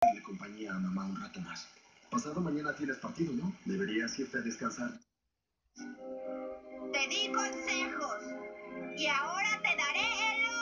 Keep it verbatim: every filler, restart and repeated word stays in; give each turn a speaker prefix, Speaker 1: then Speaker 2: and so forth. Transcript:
Speaker 1: darle compañía a mamá un rato más. Pasado mañana tienes partido, ¿no? Deberías irte a descansar.
Speaker 2: Te di consejos y ahora te daré el